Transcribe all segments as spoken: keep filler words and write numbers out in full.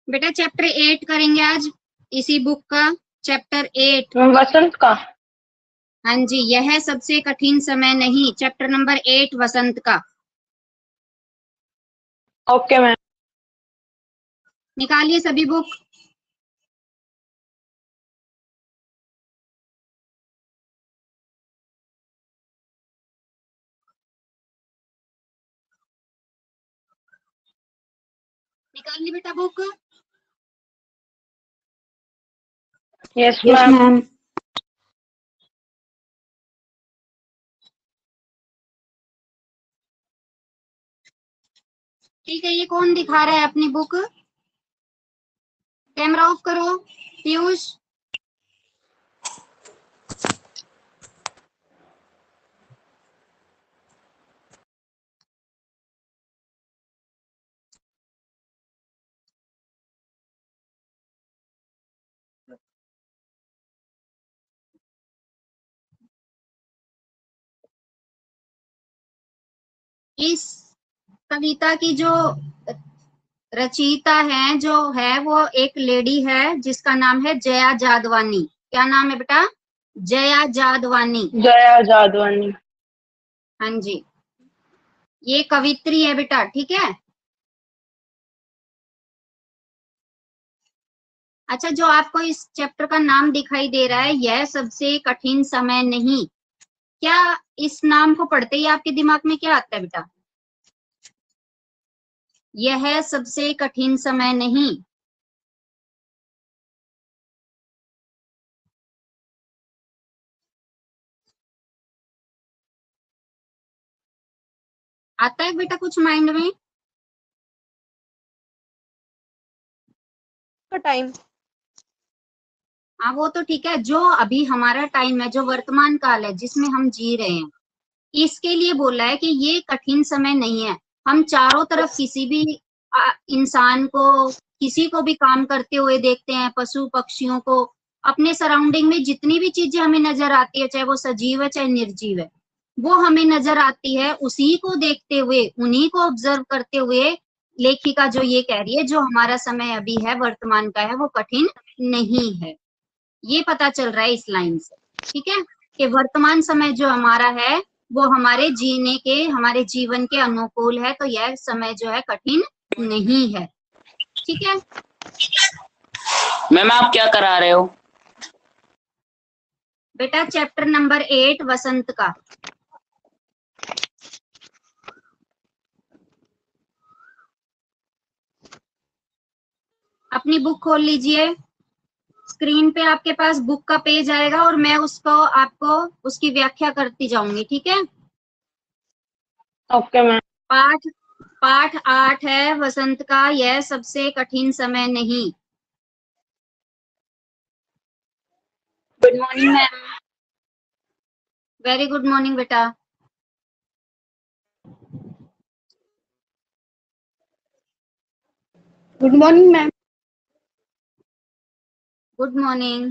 बेटा chapter eight करेंगे आज, इसी बुक का चैप्टर एट वसंत का। हाँ जी, यह सबसे कठिन समय नहीं, चैप्टर नंबर एट वसंत का। Okay ma'am. निकालिए सभी बुक। निकालिए बेटा book. Yes yes ma'am. Ma'am. ठीक है, ये कौन दिखा रहा है अपनी बुक? कैमरा ऑफ करो पीयूष। इस कविता की जो रचयिता है जो है वो एक लेडी है जिसका नाम है जया जादवानी। क्या नाम है बेटा? जया जादवानी। जया जादवानी। हाँ जी, ये कवित्री है बेटा, ठीक है। अच्छा, जो आपको इस चैप्टर का नाम दिखाई दे रहा है, यह सबसे कठिन समय नहीं, क्या इस नाम को पढ़ते ही आपके दिमाग में क्या आता है बेटा? यह सबसे कठिन समय नहीं। आता है बेटा कुछ माइंड में? टाइम। हाँ वो तो ठीक है, जो अभी हमारा टाइम है, जो वर्तमान काल है जिसमें हम जी रहे हैं, इसके लिए बोला है कि ये कठिन समय नहीं है। हम चारों तरफ किसी भी आ, इंसान को, किसी को भी काम करते हुए देखते हैं, पशु पक्षियों को, अपने सराउंडिंग में जितनी भी चीजें हमें नजर आती है, चाहे वो सजीव है चाहे निर्जीव है, वो हमें नजर आती है। उसी को देखते हुए, उन्हीं को ऑब्जर्व करते हुए लेखिका जो ये कह रही है, जो हमारा समय अभी है, वर्तमान का है, वो कठिन नहीं है। ये पता चल रहा है इस लाइन से, ठीक है, कि वर्तमान समय जो हमारा है वो हमारे जीने के, हमारे जीवन के अनुकूल है, तो यह समय जो है कठिन नहीं है, ठीक है। मैम आप क्या करा रहे हो? बेटा चैप्टर नंबर एट वसंत का। अपनी बुक खोल लीजिए। स्क्रीन पे आपके पास बुक का पेज आएगा और मैं उसको आपको उसकी व्याख्या करती जाऊंगी, ठीक है। Okay ma'am. पाठ पाठ आठ है वसंत का, यह सबसे कठिन समय नहीं। Good morning ma'am. Very good morning बेटा। Good morning ma'am. Good morning.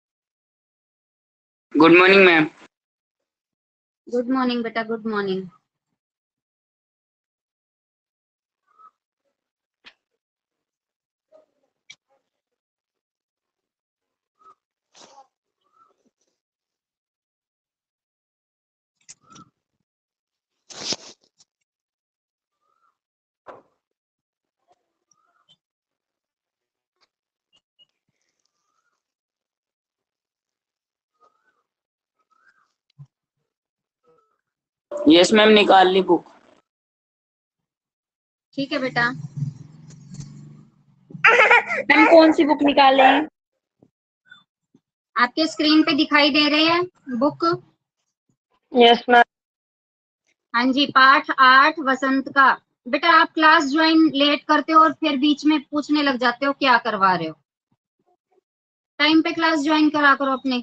Good morning ma'am. Good morning बेटा, गुड मॉर्निंग। यस मैम, निकाल ली बुक। ठीक है बेटा। मैम कौन सी बुक निकाले हैं? आपके स्क्रीन पे दिखाई दे रही है बुक? Yes ma'am. हाँ जी, पाठ आठ वसंत का। बेटा आप क्लास ज्वाइन लेट करते हो और फिर बीच में पूछने लग जाते हो क्या करवा रहे हो। टाइम पे क्लास ज्वाइन करा करो अपने।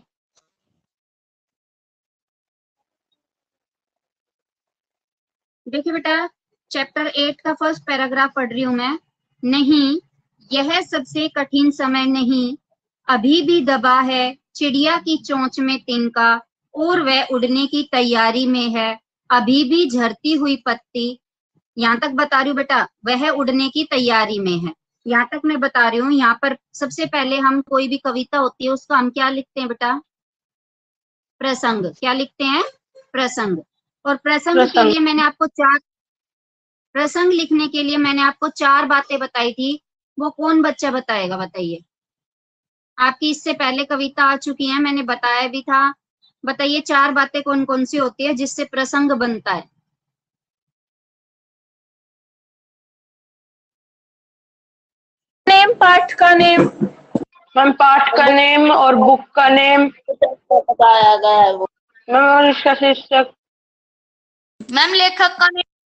देखिए बेटा, चैप्टर एट का फर्स्ट पैराग्राफ पढ़ रही हूं मैं। नहीं, यह सबसे कठिन समय नहीं, अभी भी दबा है चिड़िया की चोंच में तिनका, और वह उड़ने की तैयारी में है, अभी भी झरती हुई पत्ती। यहां तक बता रही हूँ बेटा, वह उड़ने की तैयारी में है। यहाँ तक मैं बता रही हूँ। यहाँ पर सबसे पहले हम कोई भी कविता होती है उसको हम क्या लिखते हैं बेटा? प्रसंग। क्या लिखते हैं? प्रसंग। और प्रसंग के प्रसंग। लिए मैंने आपको चार प्रसंग लिखने के लिए मैंने आपको चार बातें बताई थी। वो कौन बच्चा बताएगा? बताइए। आपकी इससे पहले कविता आ चुकी है, मैंने बताया भी था। बताइए चार बातें कौन कौन सी होती है जिससे प्रसंग बनता है? नेम, पाठ का नेम मैम, पाठ का नेम और बुक का नेम बताया गया है वो मैम, और इसका शीर्षक मैम लेखक का नेम।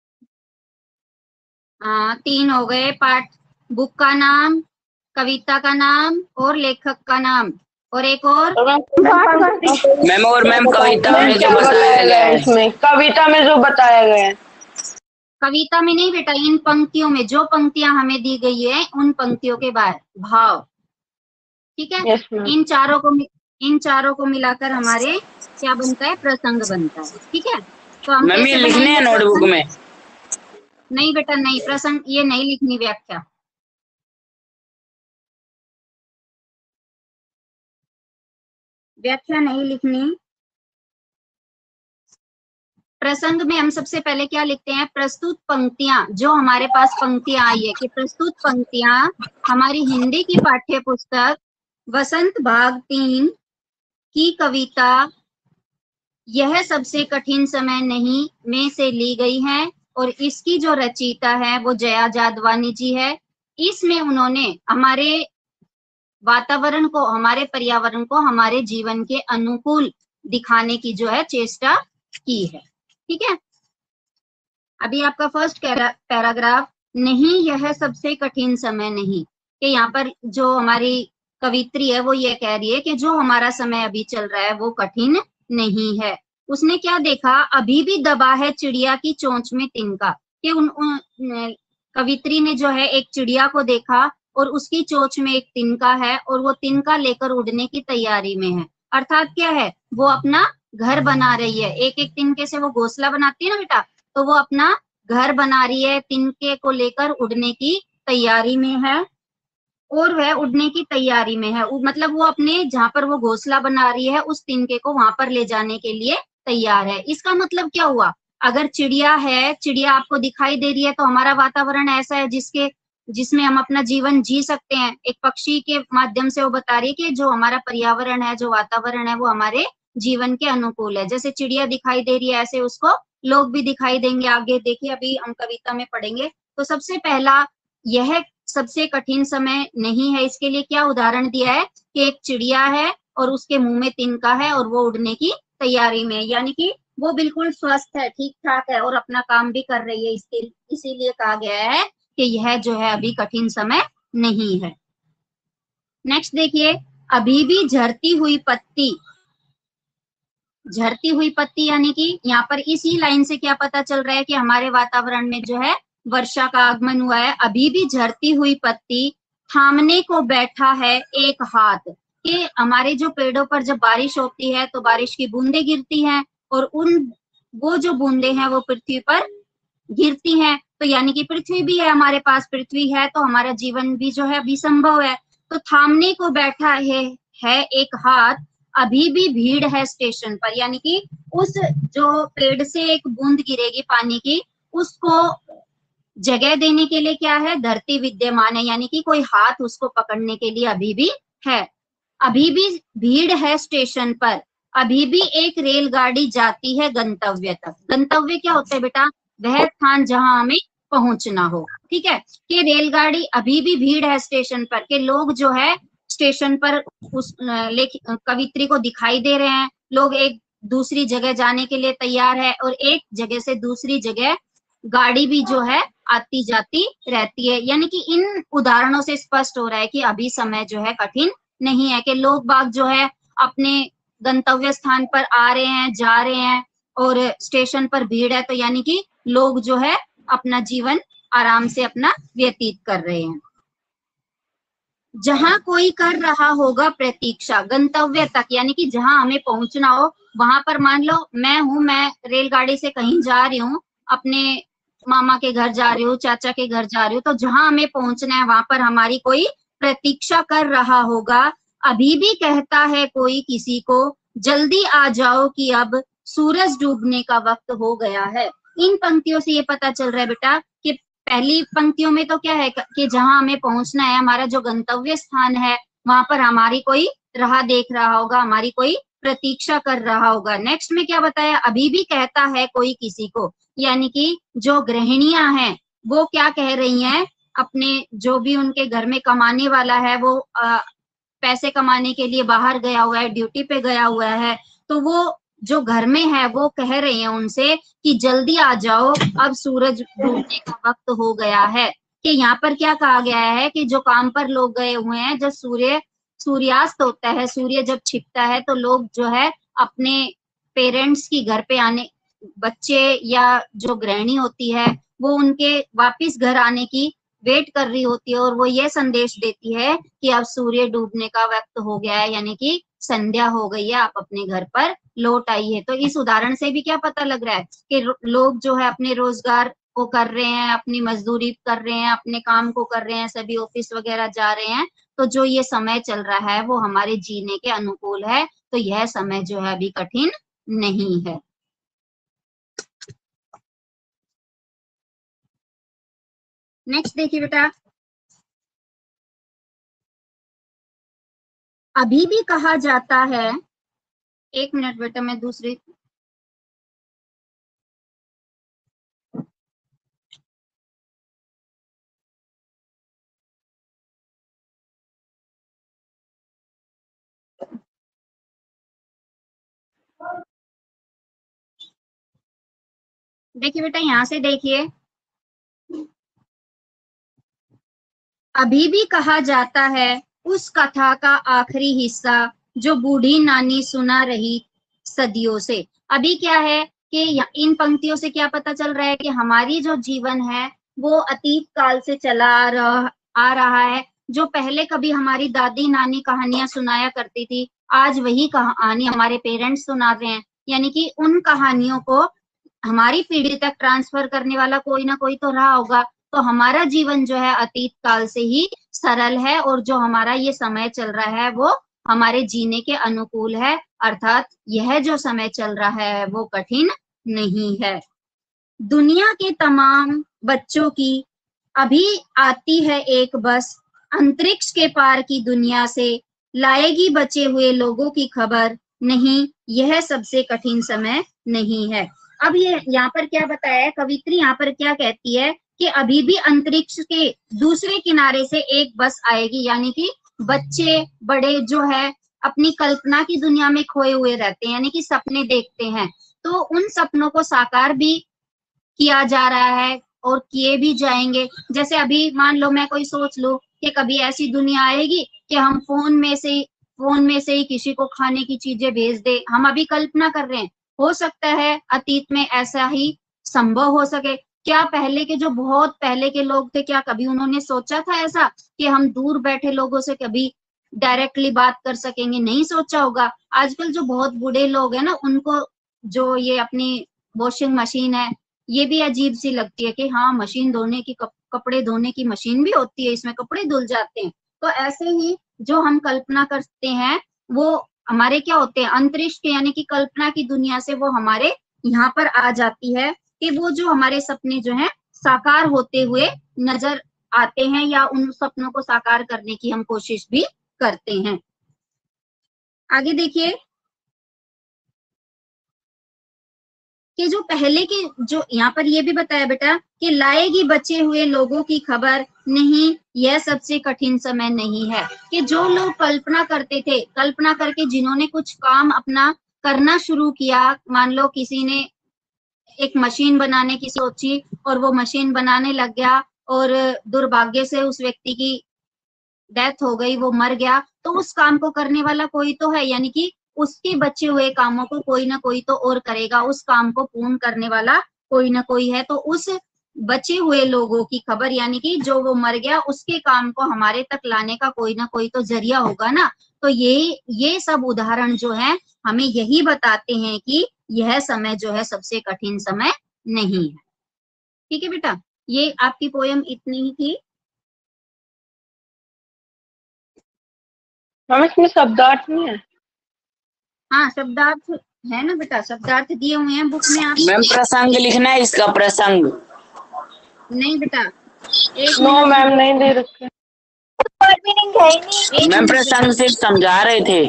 हाँ, तीन हो गए। पाठ, बुक का नाम, कविता का नाम और लेखक का नाम। और एक और और मैम मैम और मैम कविता में जो क्या बताया गया है इसमें, कविता में जो बताया गया है। कविता में नहीं बेटा, इन पंक्तियों में जो पंक्तियां हमें दी गई है उन पंक्तियों के बाद भाव। ठीक है। Yes ma'am. इन चारों को इन चारों को मिलाकर हमारे क्या बनता है? प्रसंग बनता है। ठीक है। तो हम मैम ये कैसे लिखने हैं बनाएंगे नोटबुक प्रसंग? में? नहीं बेटा नहीं, प्रसंग ये नहीं लिखनी, व्याख्या। व्याख्या नहीं लिखनी। प्रसंग में हम सबसे पहले क्या लिखते हैं? प्रस्तुत पंक्तियां। जो हमारे पास पंक्तियां आई है कि प्रस्तुत पंक्तियां हमारी हिंदी की पाठ्य पुस्तक वसंत भाग तीन की कविता यह सबसे कठिन समय नहीं में से ली गई है। और इसकी जो रचयिता है वो जया जादवानी जी है। इसमें उन्होंने हमारे वातावरण को, हमारे पर्यावरण को हमारे जीवन के अनुकूल दिखाने की जो है चेष्टा की है। ठीक है। अभी आपका फर्स्ट पैराग्राफ, नहीं यह सबसे कठिन समय नहीं, कि यहाँ पर जो हमारी कवित्री है वो ये कह रही है कि जो हमारा समय अभी चल रहा है वो कठिन नहीं है। उसने क्या देखा? अभी भी दबा है चिड़िया की चोंच में तिनका। कि उन, उन कवित्री ने जो है एक चिड़िया को देखा और उसकी चोंच में एक तिनका है और वो तिनका लेकर उड़ने की तैयारी में है। अर्थात क्या है? वो अपना घर बना रही है। एक एक तिनके से वो घोंसला बनाती है ना बेटा, तो वो अपना घर बना रही है, तिनके को लेकर उड़ने की तैयारी में है। और वह उड़ने की तैयारी में है, मतलब वो अपने जहां पर वो घोंसला बना रही है उस तिनके को वहां पर ले जाने के लिए तैयार है। इसका मतलब क्या हुआ? अगर चिड़िया है, चिड़िया आपको दिखाई दे रही है, तो हमारा वातावरण ऐसा है जिसके जिसमें हम अपना जीवन जी सकते हैं। एक पक्षी के माध्यम से वो बता रही है कि जो हमारा पर्यावरण है, जो वातावरण है, वो हमारे जीवन के अनुकूल है। जैसे चिड़िया दिखाई दे रही है ऐसे उसको लोग भी दिखाई देंगे। आगे देखिए, अभी हम कविता में पढ़ेंगे। तो सबसे पहला, यह सबसे कठिन समय नहीं है, इसके लिए क्या उदाहरण दिया है कि एक चिड़िया है और उसके मुंह में तिनका है और वो उड़ने की तैयारी में है, यानी कि वो बिल्कुल स्वस्थ है, ठीक ठाक है और अपना काम भी कर रही है। इसके इसीलिए कहा गया है कि यह जो है अभी कठिन समय नहीं है। नेक्स्ट देखिए, अभी भी झरती हुई पत्ती। झरती हुई पत्ती यानी कि यहाँ पर इसी लाइन से क्या पता चल रहा है कि हमारे वातावरण में जो है वर्षा का आगमन हुआ है। अभी भी झरती हुई पत्ती, थामने को बैठा है एक हाथ। कि हमारे जो पेड़ों पर जब बारिश होती है तो बारिश की बूंदें गिरती हैं और उन वो जो बूंदें हैं वो पृथ्वी पर गिरती हैं। तो यानी कि पृथ्वी भी है, हमारे पास पृथ्वी है तो हमारा जीवन भी जो है अभी संभव है। तो थामने को बैठा है है एक हाथ, अभी भी भीड़ है स्टेशन पर। यानी कि उस जो पेड़ से एक बूंद गिरेगी पानी की, उसको जगह देने के लिए क्या है? धरती विद्यमान है, यानी कि कोई हाथ उसको पकड़ने के लिए अभी भी है। अभी भी भीड़ है स्टेशन पर, अभी भी एक रेलगाड़ी जाती है गंतव्य तक। गंतव्य क्या होता है बेटा? वह स्थान जहां हमें पहुंचना हो। ठीक है। कि रेलगाड़ी, अभी भी भीड़ है स्टेशन पर, के लोग जो है स्टेशन पर उस लेख कवित्री को दिखाई दे रहे हैं। लोग एक दूसरी जगह जाने के लिए तैयार है और एक जगह से दूसरी जगह गाड़ी भी जो है आती जाती रहती है। यानी कि इन उदाहरणों से स्पष्ट हो रहा है कि अभी समय जो है कठिन नहीं है, कि लोग बाग जो है अपने गंतव्य स्थान पर आ रहे हैं, जा रहे हैं और स्टेशन पर भीड़ है, तो यानी कि लोग जो है अपना जीवन आराम से अपना व्यतीत कर रहे हैं। जहां कोई कर रहा होगा प्रतीक्षा गंतव्य तक, यानी कि जहां हमें पहुंचना हो वहां पर, मान लो मैं हूं, मैं रेलगाड़ी से कहीं जा रही हूँ अपने मामा के घर जा रही हूँ, चाचा के घर जा रही हूँ, तो जहां हमें पहुंचना है वहां पर हमारी कोई प्रतीक्षा कर रहा होगा। अभी भी कहता है कोई किसी को, जल्दी आ जाओ कि अब सूरज डूबने का वक्त हो गया है। इन पंक्तियों से ये पता चल रहा है बेटा कि पहली पंक्तियों में तो क्या है कि जहां हमें पहुंचना है, हमारा जो गंतव्य स्थान है, वहां पर हमारी कोई राह देख रहा होगा, हमारी कोई प्रतीक्षा कर रहा होगा। नेक्स्ट में क्या बताया, अभी भी कहता है कोई किसी को, यानी कि जो गृहिणियां हैं वो क्या कह रही हैं, अपने जो भी उनके घर में कमाने वाला है वो आ, पैसे कमाने के लिए बाहर गया हुआ है, ड्यूटी पे गया हुआ है, तो वो जो घर में है वो कह रहे हैं उनसे कि जल्दी आ जाओ, अब सूरज डूबने का वक्त हो गया है। कि यहाँ पर क्या कहा गया है कि जो काम पर लोग गए हुए हैं, जब सूर्य सूर्यास्त होता है, सूर्य जब छिपता है, तो लोग जो है अपने पेरेंट्स की घर पे आने, बच्चे या जो गृहिणी होती है वो उनके वापिस घर आने की वेट कर रही होती है, और वो ये संदेश देती है कि अब सूर्य डूबने का वक्त हो गया है, यानी कि संध्या हो गई है, आप अपने घर पर लौट आइए। तो इस उदाहरण से भी क्या पता लग रहा है कि लोग जो है अपने रोजगार को कर रहे हैं, अपनी मजदूरी कर रहे हैं, अपने काम को कर रहे हैं, सभी ऑफिस वगैरह जा रहे हैं, तो जो ये समय चल रहा है वो हमारे जीने के अनुकूल है, तो यह समय जो है अभी कठिन नहीं है। नेक्स्ट देखिए बेटा, अभी भी कहा जाता है, एक मिनट बेटा मैं दूसरी, देखिए बेटा यहां से देखिए, अभी भी कहा जाता है उस कथा का आखिरी हिस्सा जो बूढ़ी नानी सुना रही सदियों से। अभी क्या है कि इन पंक्तियों से क्या पता चल रहा है कि हमारी जो जीवन है वो अतीत काल से चला आ रहा आ रहा है। जो पहले कभी हमारी दादी नानी कहानियां सुनाया करती थी, आज वही कहानी हमारे पेरेंट्स सुना रहे हैं, यानी कि उन कहानियों को हमारी पीढ़ी तक ट्रांसफर करने वाला कोई ना कोई तो रहा होगा। तो हमारा जीवन जो है अतीत काल से ही सरल है, और जो हमारा ये समय चल रहा है वो हमारे जीने के अनुकूल है, अर्थात यह जो समय चल रहा है वो कठिन नहीं है। दुनिया के तमाम बच्चों की अभी आती है एक बस, अंतरिक्ष के पार की दुनिया से लाएगी बचे हुए लोगों की खबर, नहीं यह सबसे कठिन समय नहीं है। अब ये यहाँ पर क्या बताया है, कवित्री यहाँ पर क्या कहती है कि अभी भी अंतरिक्ष के दूसरे किनारे से एक बस आएगी, यानी कि बच्चे बड़े जो है अपनी कल्पना की दुनिया में खोए हुए रहते हैं, यानी कि सपने देखते हैं, तो उन सपनों को साकार भी किया जा रहा है और किए भी जाएंगे। जैसे अभी मान लो मैं कोई सोच लूं कि कभी ऐसी दुनिया आएगी कि हम फोन में से फोन में से ही किसी को खाने की चीजें भेज दे, हम अभी कल्पना कर रहे हैं, हो सकता है अतीत में ऐसा ही संभव हो सके। क्या पहले के जो बहुत पहले के लोग थे, क्या कभी उन्होंने सोचा था ऐसा कि हम दूर बैठे लोगों से कभी डायरेक्टली बात कर सकेंगे? नहीं सोचा होगा। आजकल जो बहुत बूढ़े लोग हैं ना, उनको जो ये अपनी वॉशिंग मशीन है ये भी अजीब सी लगती है कि हाँ मशीन धोने की, कप, कपड़े धोने की मशीन भी होती है, इसमें कपड़े धुल जाते हैं। तो ऐसे ही जो हम कल्पना करते हैं वो हमारे क्या होते हैं, अंतरिक्ष के यानी कि कल्पना की दुनिया से वो हमारे यहाँ पर आ जाती है कि वो जो हमारे सपने जो हैं साकार होते हुए नजर आते हैं, या उन सपनों को साकार करने की हम कोशिश भी करते हैं। आगे देखिए कि जो पहले के, जो यहाँ पर ये भी बताया बेटा कि लाएगी बचे हुए लोगों की खबर, नहीं यह सबसे कठिन समय नहीं है। कि जो लोग कल्पना करते थे, कल्पना करके जिन्होंने कुछ काम अपना करना शुरू किया, मान लो किसी ने एक मशीन बनाने की सोची और वो मशीन बनाने लग गया और दुर्भाग्य से उस व्यक्ति की डेथ हो गई, वो मर गया, तो उस काम को करने वाला कोई तो है, यानी कि उसके बचे हुए कामों को कोई ना कोई तो और करेगा, उस काम को पूर्ण करने वाला कोई ना कोई है। तो उस बचे हुए लोगों की खबर, यानी कि जो वो मर गया उसके काम को हमारे तक लाने का कोई ना कोई तो जरिया होगा ना। तो ये ये सब उदाहरण जो है हमें यही बताते हैं कि यह समय जो है सबसे कठिन समय नहीं है। ठीक है बेटा, ये आपकी पोयम इतनी ही थी। मैम इसमें शब्दार्थ नहीं है? हाँ शब्दार्थ है ना बेटा, शब्दार्थ दिए हुए हैं बुक में आप। मैम प्रसंग लिखना है इसका, प्रसंग। नहीं बेटा, एक नो मिनट मैम नहीं दे रखे। मीनिंग है ही नहीं। एक मैम मिनट प्रसंग बेटा, सिर्फ समझा रहे थे।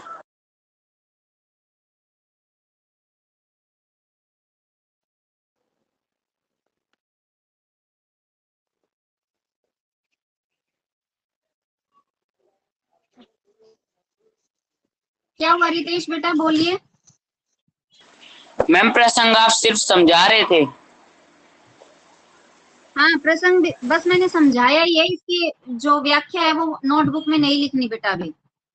क्या हुआ रितेश बेटा, बोलिए। मैम प्रसंग आप सिर्फ समझा रहे थे। हाँ प्रसंग भी- बस मैंने समझाया ही है, इसकी जो व्याख्या है वो नोटबुक में नहीं लिखनी बेटा अभी।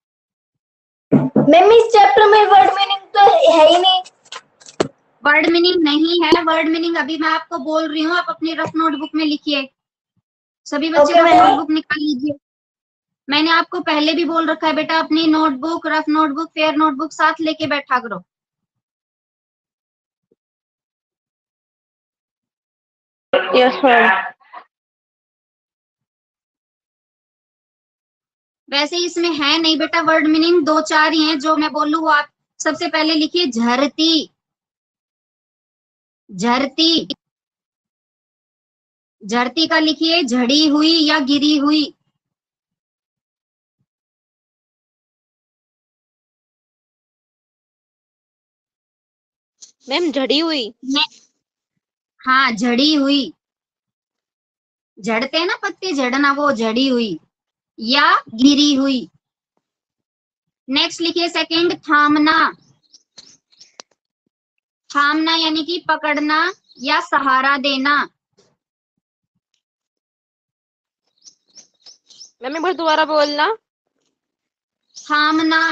मैम इस चैप्टर में वर्ड मीनिंग तो है ही नहीं। वर्ड मीनिंग नहीं है, वर्ड मीनिंग अभी मैं आपको बोल रही हूँ, आप अपनी रफ नोटबुक में लिखिए। सभी बच्चे Okay, रफ मैम। नोटबुक निकाल लीजिए। मैंने आपको पहले भी बोल रखा है बेटा, अपनी notebook, rough notebook, fair notebook साथ लेके बैठा करो। Yes ma'am. वैसे इसमें है नहीं बेटा वर्ड मीनिंग, दो चार ही हैं जो मैं बोलूँ वो आप सबसे पहले लिखिए, झरती। झरती, झरती का लिखिए झड़ी हुई या गिरी हुई। मैम झड़ी हुई। ने- हाँ झड़ी हुई, झड़ते हैं ना पत्ते, झड़ना, वो झड़ी हुई या गिरी हुई। नेक्स्ट लिखिए सेकंड, थामना। थामना यानी कि पकड़ना या सहारा देना। मैम एक बार दोबारा बोलना। थामना,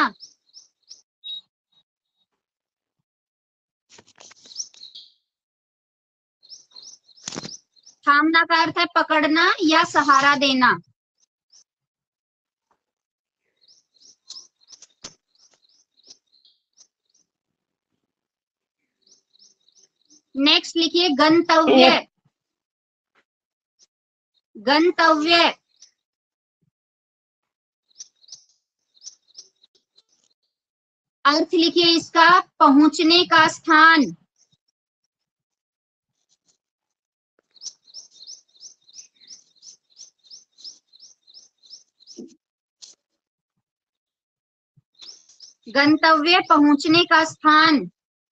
थामना का अर्थ है पकड़ना या सहारा देना। नेक्स्ट लिखिए गंतव्य। गंतव्य, अर्थ लिखिए इसका पहुंचने का स्थान। गंतव्य, पहुंचने का स्थान।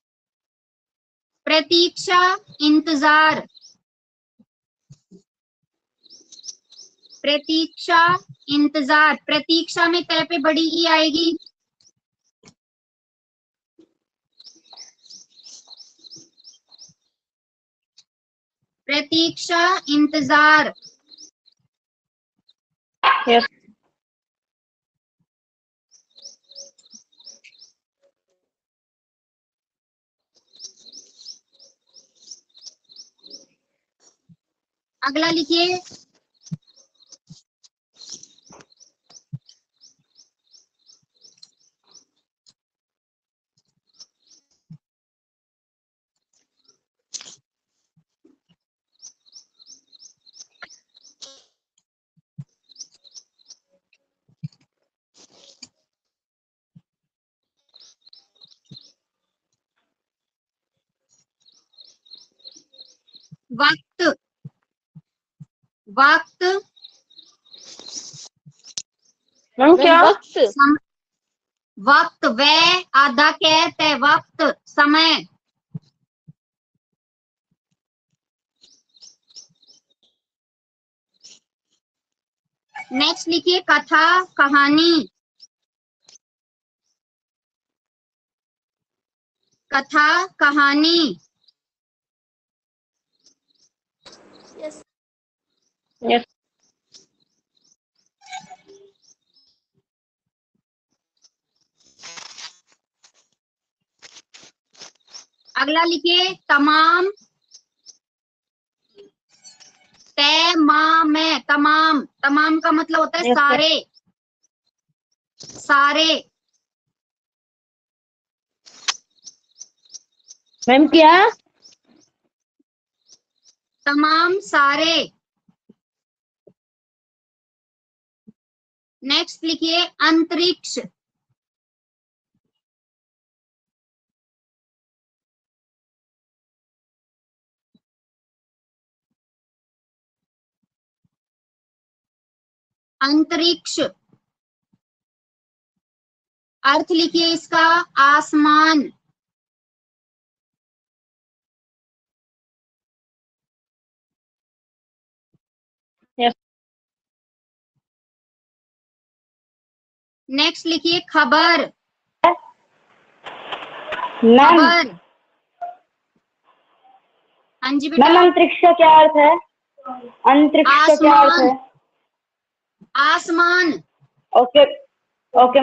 प्रतीक्षा, इंतजार। प्रतीक्षा, इंतजार, प्रतीक्षा में तय पे बड़ी ई आएगी। प्रतीक्षा, इंतजार। यस। अगला लिखिए वक्त। वक्त, मैम क्या? मैम वक्त। सम, वक्त, वे आधा कहते है, वक्त समय। नेक्स्ट लिखिए कथा, कहानी। कथा, कहानी। यस। अगला लिखिए तमाम, तय मा में, तमाम। तमाम का मतलब होता है Yes, sir. सारे, सारे। मैम क्या? तमाम सारे। नेक्स्ट लिखिए अंतरिक्ष। अंतरिक्ष अर्थ लिखिए इसका आसमान। Yes. नेक्स्ट लिखिए खबर। मैम खबर। हाँ जी मैम बेटा। अंतरिक्ष का क्या अर्थ है? अंतरिक्ष का क्या अर्थ है? आसमान। ओके ओके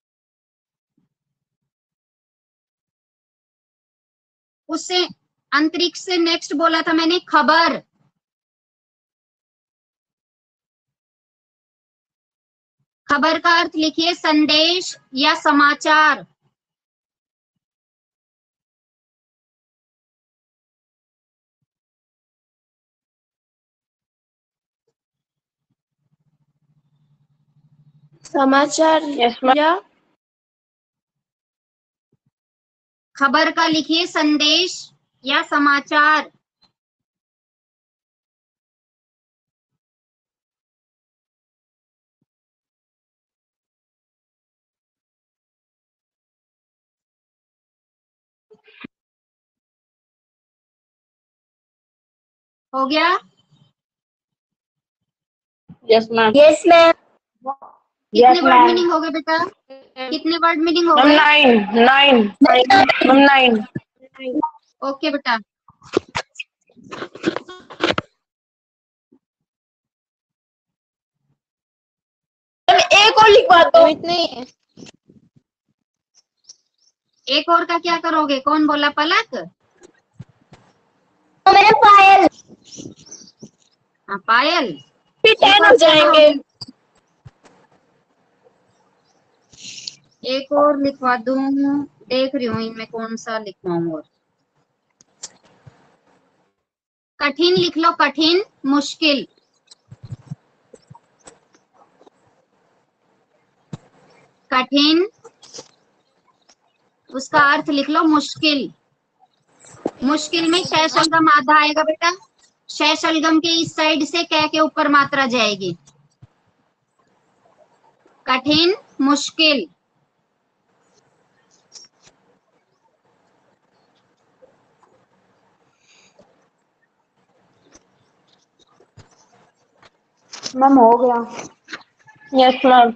उससे अंतरिक्ष से नेक्स्ट बोला था मैंने खबर। खबर का अर्थ लिखिए संदेश या समाचार। समाचार Yes, ma'am. या खबर का लिखिए संदेश या समाचार। हो गया? Yes, ma'am. Yes ma'am. कितने Yes, वर्ड ma'am. मीनिंग हो गए बेटा? कितने वर्ड मीनिंग हो Ma'am, गए? nine, nine, ma'am, nine. Okay बेटा। एक और लिखवा दो। लिमिट नहीं है। एक और का क्या करोगे? कौन बोला? पलक? तो मैंने पायल। हाँ पायल। फिर एक टेन और हो क्या जाएंगे। करोगे? एक और लिखवा दूं, देख रही हूँ इनमें कौन सा लिखवाऊं। और कठिन लिख लो, कठिन मुश्किल। कठिन उसका अर्थ लिख लो मुश्किल। मुश्किल में शय शलगम आधा आएगा बेटा। शय शलगम के इस साइड से कै के ऊपर मात्रा जाएगी। कठिन मुश्किल। मैम हो गया। Yes, ma'am.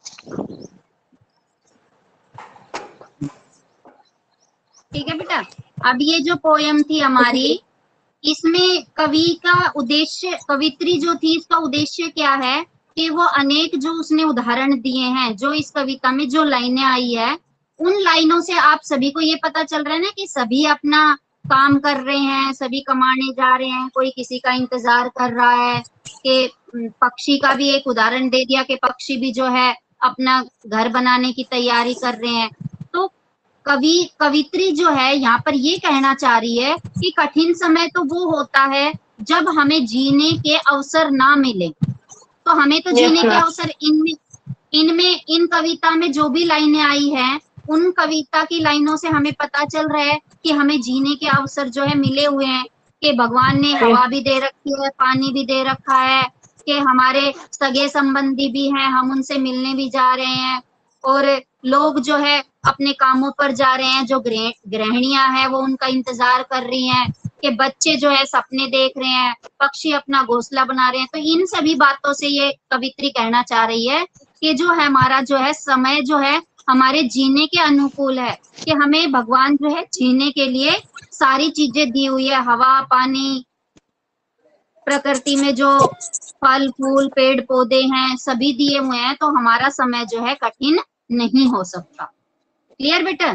ठीक है बेटा। अब ये जो पोयम थी हमारी, इसमें कवि का उद्देश्य, कवित्री जो थी इसका उद्देश्य क्या है कि वो अनेक जो उसने उदाहरण दिए हैं, जो इस कविता में जो लाइनें आई है, उन लाइनों से आप सभी को ये पता चल रहा है ना कि सभी अपना काम कर रहे हैं, सभी कमाने जा रहे हैं, कोई किसी का इंतजार कर रहा है। कि पक्षी का भी एक उदाहरण दे दिया कि पक्षी भी जो है अपना घर बनाने की तैयारी कर रहे हैं। तो कवि कवित्री जो है यहाँ पर ये कहना चाह रही है कि कठिन समय तो वो होता है जब हमें जीने के अवसर ना मिले। तो हमें तो Yes, जीने के ma'am. अवसर इनमें इनमें इन कविता में जो भी लाइनें आई हैं, उन कविता की लाइनों से हमें पता चल रहा है कि हमें जीने के अवसर जो है मिले हुए हैं। कि भगवान ने हवा भी दे रखी है, पानी भी दे रखा है, कि हमारे सगे संबंधी भी हैं, हम उनसे मिलने भी जा रहे हैं। और लोग जो है अपने कामों पर जा रहे हैं, जो गृह गृहिणियां हैं वो उनका इंतजार कर रही हैं, कि बच्चे जो है सपने देख रहे हैं, पक्षी अपना घोंसला बना रहे हैं। तो इन सभी बातों से ये कवित्री कहना चाह रही है कि जो है हमारा जो है समय जो है हमारे जीने के अनुकूल है, कि हमें भगवान जो है जीने के लिए सारी चीजें दी हुई है, हवा पानी, प्रकृति में जो फल फूल पेड़ पौधे हैं सभी दिए हुए हैं। तो हमारा समय जो है कठिन नहीं हो सकता। क्लियर बेटा?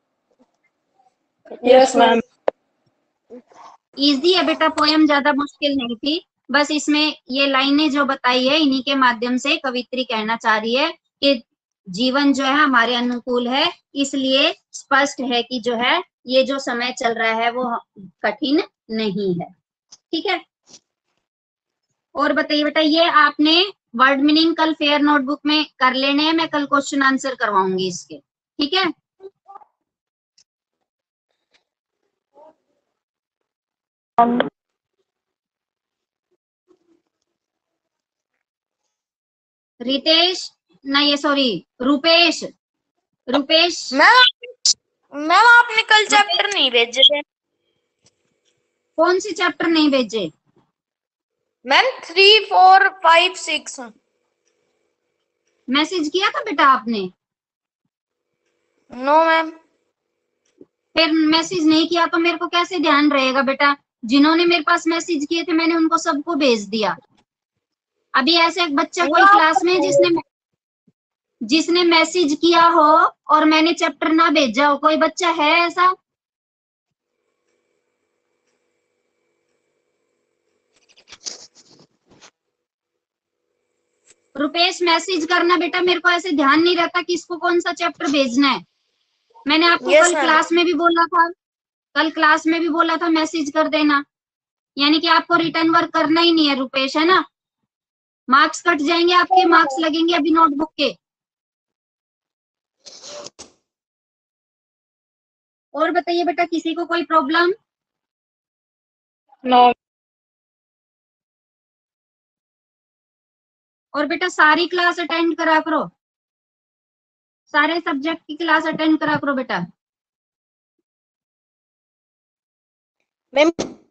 Yes, ma'am. इजी है बेटा, पोयम ज्यादा मुश्किल नहीं थी। बस इसमें ये लाइनें जो बताई है इन्हीं के माध्यम से कवित्री कहना चाह रही है कि जीवन जो है हमारे अनुकूल है, इसलिए स्पष्ट है कि जो है ये जो समय चल रहा है वो कठिन नहीं है। ठीक है? और बताइए बेटा, ये आपने वर्ड मीनिंग कल फेयर नोटबुक में कर लेने हैं, मैं कल क्वेश्चन आंसर करवाऊंगी इसके, ठीक है। रितेश, नहीं ये sorry Rupesh, Rupesh ma'am ma'am आपने कल चैप्टर नहीं भेजे थे। कौन से चैप्टर नहीं भेजे? Ma'am three four five six. Message किया था बेटा आपने? No ma'am. फिर मैसेज नहीं किया तो मेरे को कैसे ध्यान रहेगा बेटा? जिन्होंने मेरे पास मैसेज किए थे मैंने उनको सबको भेज दिया। अभी ऐसे एक बच्चा कोई क्लास में जिसने जिसने मैसेज किया हो और मैंने चैप्टर ना भेजा हो, कोई बच्चा है ऐसा? रुपेश मैसेज करना बेटा, मेरे को ऐसे ध्यान नहीं रहता कि इसको कौन सा चैप्टर भेजना है। मैंने आपको Yes, कल ma'am. क्लास में भी बोला था, कल क्लास में भी बोला था मैसेज कर देना। यानी कि आपको रिटर्न वर्क करना ही नहीं है रुपेश, है ना? मार्क्स कट जाएंगे आपके, मार्क्स लगेंगे अभी नोटबुक के। और बताइए बेटा, किसी को कोई प्रॉब्लम? नो। और बेटा सारी क्लास अटेंड करा करो, सारे सब्जेक्ट की क्लास अटेंड करा करो बेटा। मैम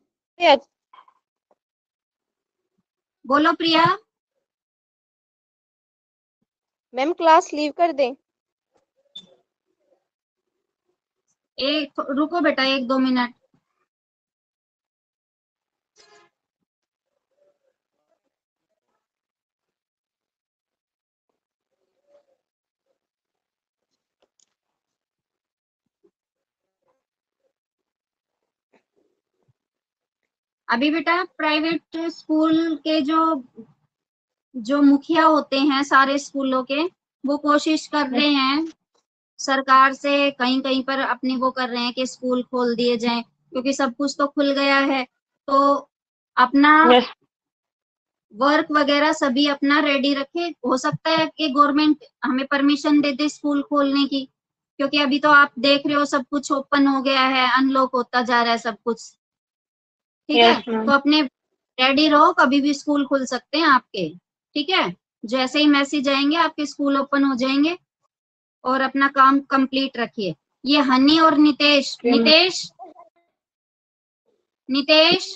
बोलो प्रिया। मैम क्लास लीव कर दें? एक रुको बेटा, एक दो मिनट। अभी बेटा प्राइवेट स्कूल के जो जो मुखिया होते हैं सारे स्कूलों के, वो कोशिश कर रहे हैं सरकार से, कहीं कहीं पर अपनी वो कर रहे हैं कि स्कूल खोल दिए जाएं, क्योंकि सब कुछ तो खुल गया है। तो अपना यस। वर्क वगैरह सभी अपना रेडी रखे। हो सकता है कि गवर्नमेंट हमें परमिशन दे दे स्कूल खोलने की, क्योंकि अभी तो आप देख रहे हो सब कुछ ओपन हो गया है, अनलॉक होता जा रहा है सब कुछ, ठीक है। Yes ma'am. तो अपने रेडी रहो, कभी भी स्कूल खुल सकते हैं आपके, ठीक है। जैसे ही मैसेज आएंगे आपके स्कूल ओपन हो जाएंगे, और अपना काम कंप्लीट रखिए। ये हनी और नितेश, नितेश नितेश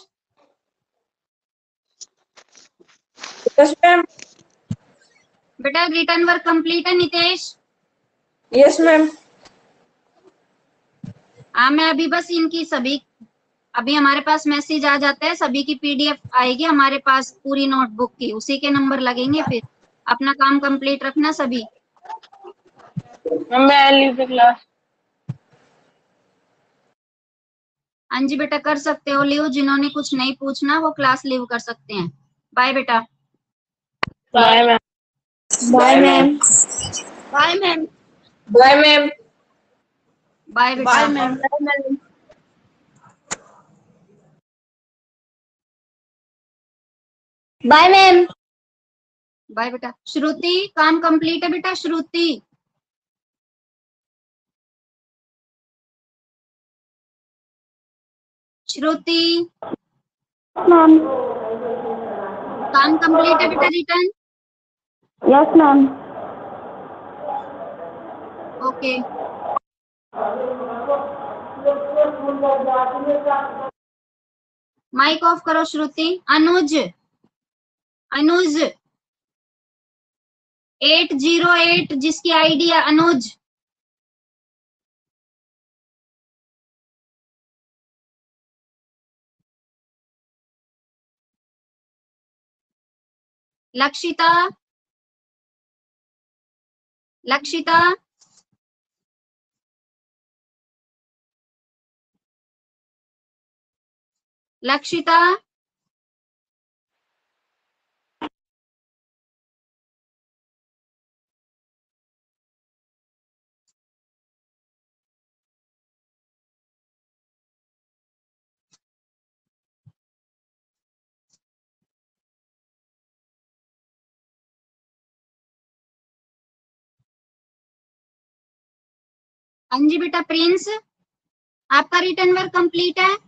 यस मैम। बेटा रिटर्न वर्क कंप्लीट है नितेश? Yes ma'am. हाँ, मैं अभी बस इनकी सभी, अभी हमारे पास मैसेज आ जाता है, सभी की पीडीएफ आएगी हमारे पास पूरी नोटबुक की, उसी के नंबर लगेंगे। फिर अपना काम कंप्लीट रखना सभी। मैम मैं लीव द क्लास। हाँ जी बेटा, कर सकते हो लीव। जिन्होंने कुछ नहीं पूछना वो क्लास लीव कर सकते हैं। बाय बेटा। Bye ma'am. Bye ma'am. Bye ma'am. Bye ma'am. Bye बेटा। मैम। Bye ma'am. बाय बेटा। श्रुति काम कंप्लीट है बेटा? श्रुति श्रुति मैम। काम कंप्लीट है बेटा? Return yes ma'am. Okay. Mic off करो Shruti. Anuj, Anuj eight zero eight जिसकी आईडी है अनुज। लक्षिता, लक्षिता लक्षिता हाँ जी बेटा प्रिंस, आपका रिटर्न वर्क कंप्लीट है?